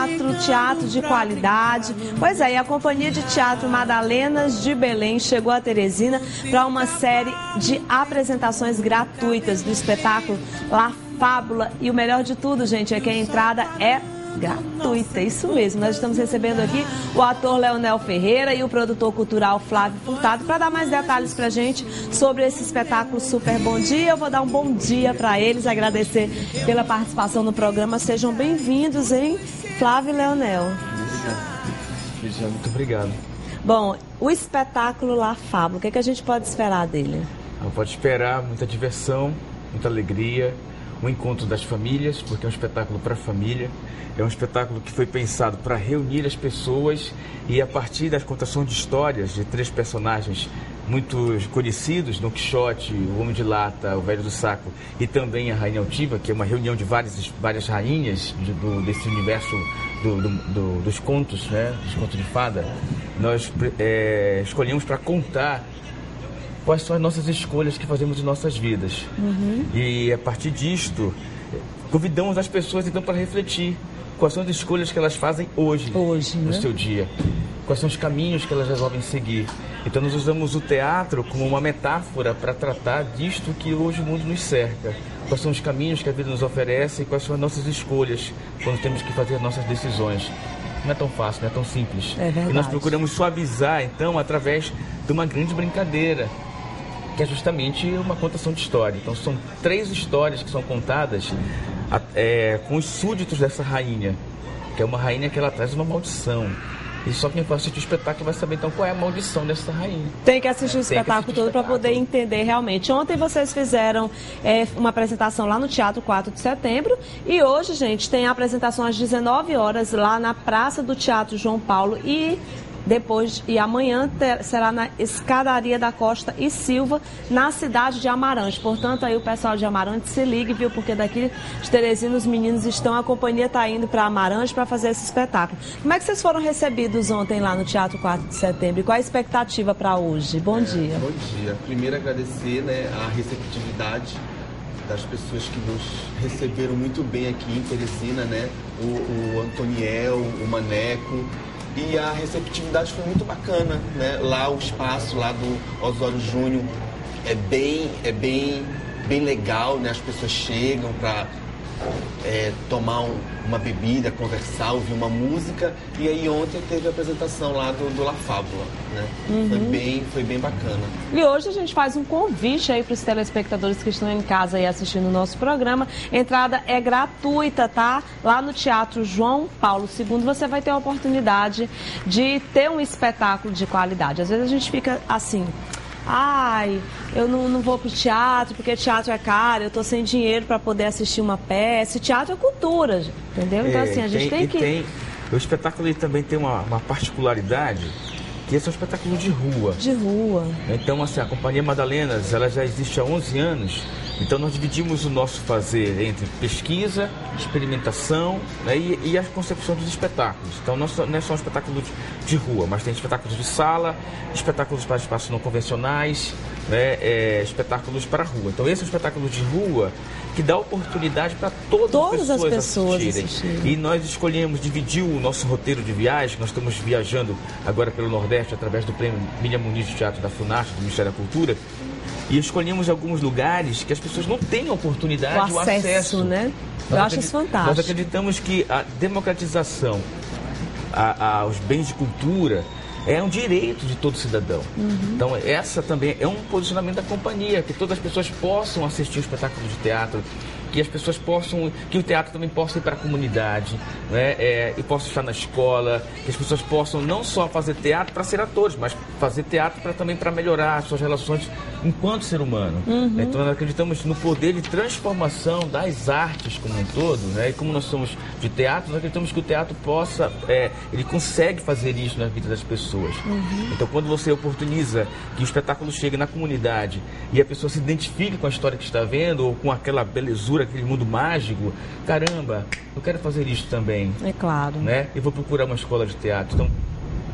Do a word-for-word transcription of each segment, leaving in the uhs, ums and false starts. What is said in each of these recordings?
teatro, teatro de qualidade. Pois é, e a Companhia de Teatro Madalenas de Belém chegou a Teresina para uma série de apresentações gratuitas do espetáculo La Fábula. E o melhor de tudo, gente, é que a entrada é gratuita, isso mesmo. Nós estamos recebendo aqui o ator Leonel Ferreira e o produtor cultural Flávio Furtado para dar mais detalhes para a gente sobre esse espetáculo Super Bom Dia. Eu vou dar um bom dia para eles, agradecer pela participação no programa. Sejam bem-vindos, hein, Flávio e Leonel. Obrigado. Muito obrigado. Bom, o espetáculo La Fábula, o que, é que a gente pode esperar dele? Pode esperar muita diversão, muita alegria, um encontro das famílias, porque é um espetáculo para a família. É um espetáculo que foi pensado para reunir as pessoas e, a partir da contação de histórias de três personagens muito conhecidos, Don Quixote, o Homem de Lata, o Velho do Saco e também a Rainha Altiva, que é uma reunião de várias, várias rainhas de, do, desse universo do, do, do, dos contos, né, dos contos de fada. Nós é, escolhemos para contar quais são as nossas escolhas que fazemos em nossas vidas. Uhum. E, a partir disto, convidamos as pessoas, então, para refletir quais são as escolhas que elas fazem hoje, hoje no né? seu dia. Quais são os caminhos que elas resolvem seguir. Então, nós usamos o teatro como uma metáfora para tratar disto que hoje o mundo nos cerca. Quais são os caminhos que a vida nos oferece e quais são as nossas escolhas quando temos que fazer as nossas decisões. Não é tão fácil, não é tão simples. É verdade. E nós procuramos suavizar, então, através de uma grande brincadeira, que é justamente uma contação de história. Então, são três histórias que são contadas é, com os súditos dessa rainha, que é uma rainha que ela traz uma maldição. E só quem for assistir o espetáculo vai saber, então, qual é a maldição dessa rainha. Tem que assistir o espetáculo todo para poder entender realmente. Ontem vocês fizeram é, uma apresentação lá no Teatro quatro de Setembro e hoje, gente, tem a apresentação às dezenove horas lá na Praça do Teatro João Paulo e depois e amanhã ter, será na Escadaria da Costa e Silva, na cidade de Amarante. Portanto, aí o pessoal de Amarante se ligue, viu? Porque daqui de Teresina os meninos estão, a companhia está indo para Amarante para fazer esse espetáculo. Como é que vocês foram recebidos ontem lá no Teatro quatro de Setembro? E qual a expectativa para hoje? Bom é, dia. Bom dia. Primeiro agradecer, né, a receptividade das pessoas que nos receberam muito bem aqui em Teresina, né? O, o Antoniel, o Maneco. E a receptividade foi muito bacana, né? Lá o espaço lá do Osório Júnior é bem, é bem, bem legal, né? As pessoas chegam para é, tomar um, uma bebida, conversar, ouvir uma música. E aí ontem teve a apresentação lá do, do La Fábula, né? Uhum. Foi bem, foi bem bacana. E hoje a gente faz um convite aí para os telespectadores que estão em casa aí assistindo o nosso programa. Entrada é gratuita, tá? Lá no Teatro João Paulo segundo você vai ter a oportunidade de ter um espetáculo de qualidade. Às vezes a gente fica assim... Ai, eu não, não vou pro teatro porque teatro é caro, eu tô sem dinheiro para poder assistir uma peça. Teatro é cultura, entendeu? Então, é, assim, a gente tem, tem que... Tem, o espetáculo ele também tem uma, uma particularidade, que esse é um espetáculo de rua. De rua. Então, assim, a Companhia Madalenas, ela já existe há onze anos. Então, nós dividimos o nosso fazer entre pesquisa, experimentação, né, e, e a concepção dos espetáculos. Então, não, não é só um espetáculo de, de rua, mas tem espetáculos de sala, espetáculos para espaços não convencionais, né, é, espetáculos para a rua. Então, esse é um espetáculo de rua que dá oportunidade para todas, todas as pessoas, as pessoas assistirem. assistirem. E nós escolhemos dividir o nosso roteiro de viagem. Nós estamos viajando agora pelo Nordeste através do Prêmio Miriam Muniz de Teatro da FUNAST, do Ministério da Cultura. E escolhemos alguns lugares que as pessoas não têm oportunidade, o o acesso. acesso, né? Eu nós acho isso fantástico. Nós acreditamos que a democratização a, a, aos bens de cultura é um direito de todo cidadão. Uhum. Então, essa também é um posicionamento da companhia, que todas as pessoas possam assistir o espetáculo de teatro, que as pessoas possam, que o teatro também possa ir para a comunidade, né? É, e possa estar na escola, que as pessoas possam não só fazer teatro para ser atores, mas fazer teatro para também para melhorar as suas relações enquanto ser humano. Uhum. Então, nós acreditamos no poder de transformação das artes como um todo, né? E como nós somos de teatro, nós acreditamos que o teatro possa, é, ele consegue fazer isso na vida das pessoas. Uhum. Então, quando você oportuniza que o espetáculo chegue na comunidade e a pessoa se identifique com a história que está vendo, ou com aquela belezura, aquele mundo mágico, caramba, eu quero fazer isso também. É claro. Né? E vou procurar uma escola de teatro. Então,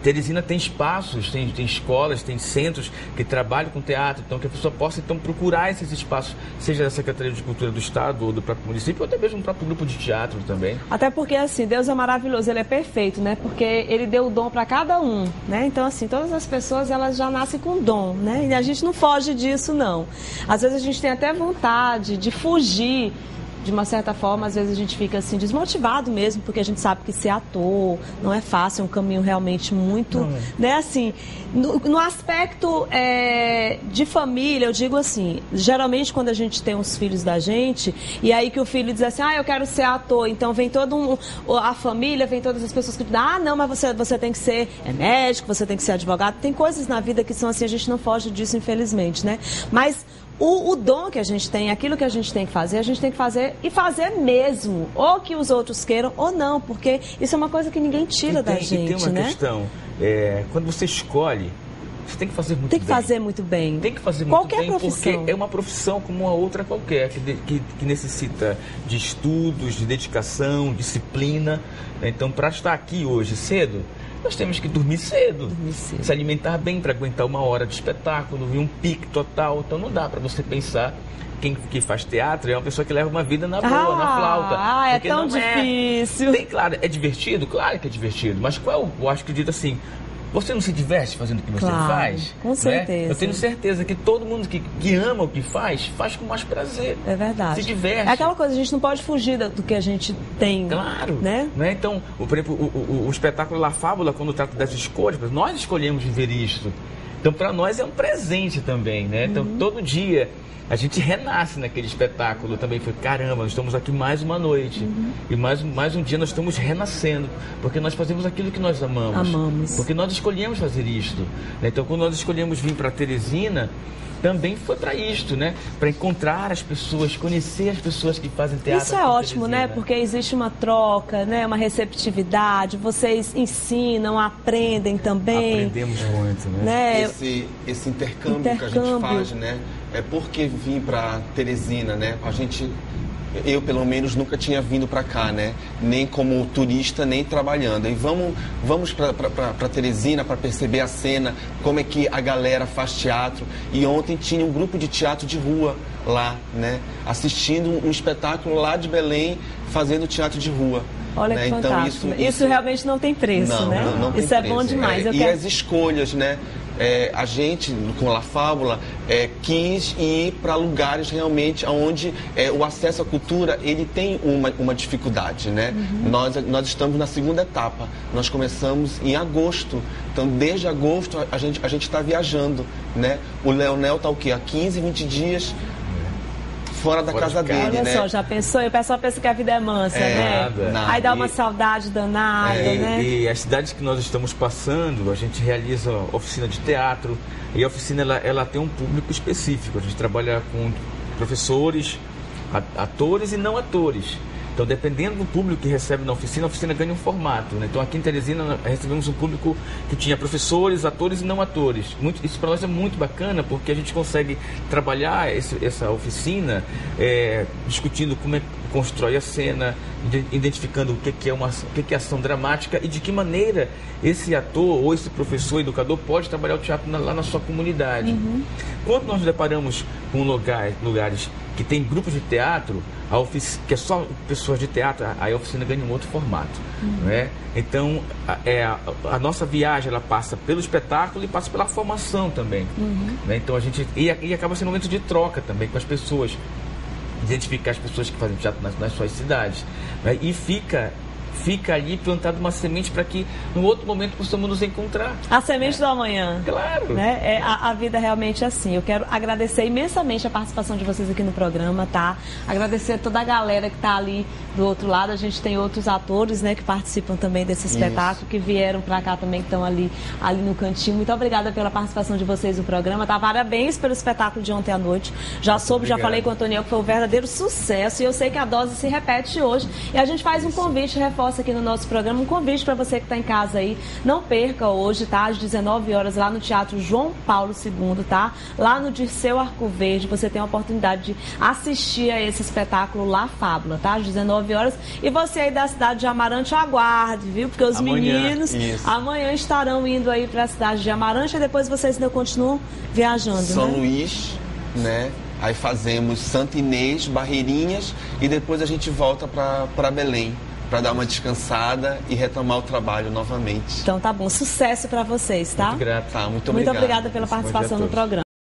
Teresina tem espaços, tem, tem escolas, tem centros que trabalham com teatro, então que a pessoa possa então procurar esses espaços, seja da Secretaria de Cultura do Estado ou do próprio município, ou até mesmo um próprio grupo de teatro também. Até porque, assim, Deus é maravilhoso, Ele é perfeito, né? Porque Ele deu o dom para cada um, né? Então, assim, todas as pessoas, elas já nascem com dom, né? E a gente não foge disso, não. Às vezes a gente tem até vontade de fugir. De uma certa forma, às vezes a gente fica assim desmotivado mesmo, porque a gente sabe que ser ator não é fácil, é um caminho realmente muito, é. né, assim, no, no aspecto é, de família, eu digo assim, geralmente quando a gente tem os filhos da gente, e aí que o filho diz assim, ah, eu quero ser ator, então vem todo um, a família, vem todas as pessoas que dizem, ah, não, mas você, você tem que ser é médico, você tem que ser advogado, tem coisas na vida que são assim, a gente não foge disso, infelizmente, né, mas O, o dom que a gente tem, aquilo que a gente tem que fazer, a gente tem que fazer e fazer mesmo. Ou que os outros queiram ou não, porque isso é uma coisa que ninguém tira tem, da gente, e tem uma né? questão, é, quando você escolhe, você tem que fazer muito bem. Tem que bem. fazer muito bem. Tem que fazer muito qualquer bem, profissão. Porque é uma profissão como uma outra qualquer, que, de, que, que necessita de estudos, de dedicação, disciplina. Então, para estar aqui hoje cedo, nós temos que dormir cedo, dormir cedo. Se alimentar bem para aguentar uma hora de espetáculo, vir um pique total. Então não dá para você pensar, quem que faz teatro é uma pessoa que leva uma vida na boa, ah, na flauta. Ah, é tão difícil. É. Tem, claro, é divertido? Claro que é divertido, mas qual, eu acho que eu digo assim, você não se diverte fazendo o que você claro, faz? Com certeza. Né? Eu tenho certeza que todo mundo que, que ama o que faz, faz com mais prazer. É verdade. Se diverte. É aquela coisa, a gente não pode fugir do que a gente tem. Claro. Né? né? Então, o, por exemplo, o, o, o espetáculo La Fábula, quando trata das escolhas, nós escolhemos viver isto. Então, para nós é um presente também, né? Então, uhum. todo dia a gente renasce naquele espetáculo. Também foi, caramba, nós estamos aqui mais uma noite. Uhum. E mais, mais um dia nós estamos renascendo. Porque nós fazemos aquilo que nós amamos. Amamos. Porque nós escolhemos fazer isto. Né? Então, quando nós escolhemos vir para Teresina, também foi para isto, né? Para encontrar as pessoas, conhecer as pessoas que fazem teatro. Isso é ótimo, né? Porque existe uma troca, né? Uma receptividade. Vocês ensinam, aprendem também. Aprendemos muito, né? né? Esse, esse intercâmbio, intercâmbio que a gente faz, né? É porque vim para Teresina, né? A gente, eu pelo menos nunca tinha vindo para cá, né? Nem como turista, nem trabalhando. E vamos, vamos para Teresina para perceber a cena, como é que a galera faz teatro. E ontem tinha um grupo de teatro de rua lá, né? Assistindo um espetáculo lá de Belém, fazendo teatro de rua. Olha né? que então, fantástico. Isso, isso, isso realmente não tem preço, não, né? Não, não tem isso é preço. bom demais. É, Eu e quero... as escolhas, né? É, a gente, com La Fábula, é, quis ir para lugares realmente onde é, o acesso à cultura ele tem uma, uma dificuldade, né? Uhum. Nós, nós estamos na segunda etapa. Nós começamos em agosto. Então, desde agosto, a gente a gente está viajando, né? O Leonel está o quê? Há quinze, vinte dias... fora da fora casa de dele, Olha né? só, já pensou? E o pessoal pensa que a vida é mansa, é, né? Nada, nada. Aí dá uma e, saudade danada, é, né? E as cidades que nós estamos passando, a gente realiza oficina de teatro. E a oficina, ela, ela tem um público específico. A gente trabalha com professores, atores e não atores. Então, dependendo do público que recebe na oficina, a oficina ganha um formato, né? Então, aqui em Teresina, recebemos um público que tinha professores, atores e não atores. Muito, isso para nós é muito bacana, porque a gente consegue trabalhar esse, essa oficina é, discutindo como é que constrói a cena, identificando o que, que, é uma, o que, que é ação dramática e de que maneira esse ator ou esse professor, educador, pode trabalhar o teatro na, lá na sua comunidade. Uhum. Quando nós nos deparamos com lugar, lugares que tem grupos de teatro, a ofic... que é só pessoas de teatro, aí a oficina ganha um outro formato. Uhum. Né? Então, a, é, a, a nossa viagem ela passa pelo espetáculo e passa pela formação também. Uhum. Né? Então, a gente e, e acaba sendo um momento de troca também com as pessoas, identificar as pessoas que fazem teatro nas, nas suas cidades. Né? E fica... fica ali plantado uma semente para que no outro momento possamos nos encontrar. A semente é. do amanhã. Claro. Né? É, a, a vida realmente é assim. Eu quero agradecer imensamente a participação de vocês aqui no programa, tá? Agradecer a toda a galera que está ali do outro lado. A gente tem outros atores, né, que participam também desse espetáculo, Isso. que vieram para cá também, que estão ali, ali no cantinho. Muito obrigada pela participação de vocês no programa, tá? Parabéns pelo espetáculo de ontem à noite. Já Muito soube, obrigado. Já falei com o Antoniel que foi um verdadeiro sucesso e eu sei que a dose se repete hoje. E a gente faz um convite, reforça reforça aqui no nosso programa um convite para você que está em casa aí. Não perca hoje, tá? Às dezenove horas, lá no Teatro João Paulo segundo, tá? Lá no Dirceu Arco Verde, você tem a oportunidade de assistir a esse espetáculo La Fábula, tá? Às dezenove horas. E você aí da cidade de Amarante, aguarde, viu? Porque os Amanhã, meninos isso. amanhã estarão indo aí para a cidade de Amarante e depois vocês ainda continuam viajando, São né? Luís, né? Aí fazemos Santa Inês, Barreirinhas e depois a gente volta para Belém, para dar uma descansada e retomar o trabalho novamente. Então tá bom, sucesso para vocês, tá? Muito grato. Tá, muito Muito obrigado. obrigada pela Bom dia a participação no todos. programa.